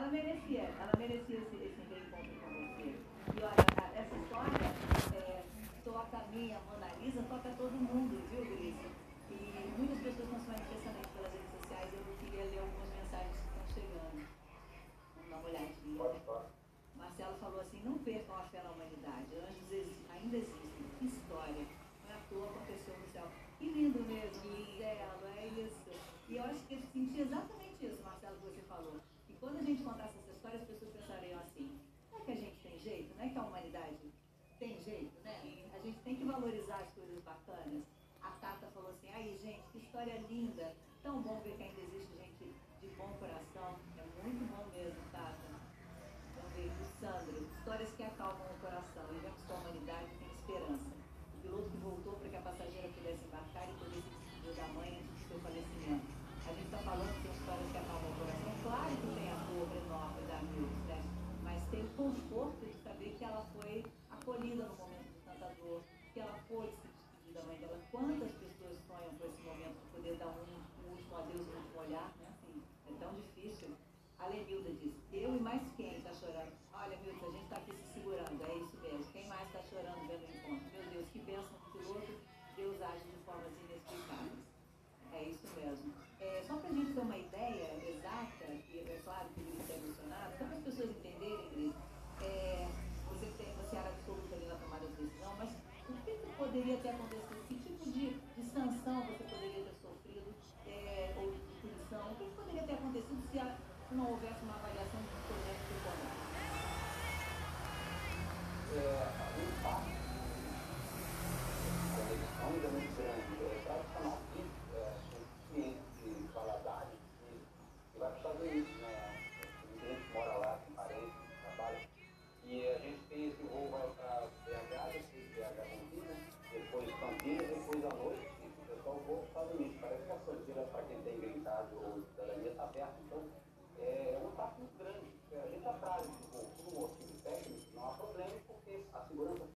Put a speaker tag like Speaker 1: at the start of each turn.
Speaker 1: ela merecia esse reencontro com você. E olha, essa história toca a minha, a Mona Lisa, toca todo mundo, viu, Gris? E muitas pessoas estão se manifestando aqui pelas redes sociais. Eu queria ler algumas mensagens que estão chegando. Vamos dar uma olhadinha. Marcelo falou assim: não percam a fé na humanidade. Anjos ainda existem. Que história. Não é à toa, aconteceu no céu. Que lindo mesmo, Marcelo, é isso. E eu acho que eu senti exatamente isso, Marcelo, que você falou. E quando a gente contasse essa história, as pessoas pensariam assim: não é que a gente tem jeito? Não é que a humanidade tem jeito, né? A gente tem que valorizar as coisas bacanas. A Tata falou assim: aí, gente, que história linda. Tão bom ver que ainda existe gente de bom coração. É muito bom mesmo, Tata. Vamos ver, o Sandro: histórias que acalmam o coração. E vemos que a humanidade tem esperança. O piloto que voltou para que a passageira pudesse embarcar e poder se despedir da mãe antes do seu falecimento. A gente está falando que tem histórias que acalmam o coração. Claro que tem a dor enorme da Mills, né? Mas tem o conforto de saber que ela foi acolhida no momento de tanta dor, que ela pôde se despedir da mãe dela. Quantas pessoas sonham com esse momento de poder dar um último adeus, um último olhar, né? Assim, é tão difícil. A Lenilda diz: eu e mais quem está chorando? Olha, Milton, a gente está aqui se segurando, é isso mesmo. Quem mais está chorando vendo o encontro? Meu Deus, que bênção do piloto, Deus age de formas inexplicáveis. É isso mesmo. Só para a gente ter uma ideia exata, e é claro que o Gris está emocionado, só para as pessoas entenderem, Gris, você era absoluta ali na tomada de decisão, mas o que poderia ter acontecido? Que tipo de sanção você poderia ter sofrido, ou de punição? O que poderia ter acontecido se não houvesse uma avaliação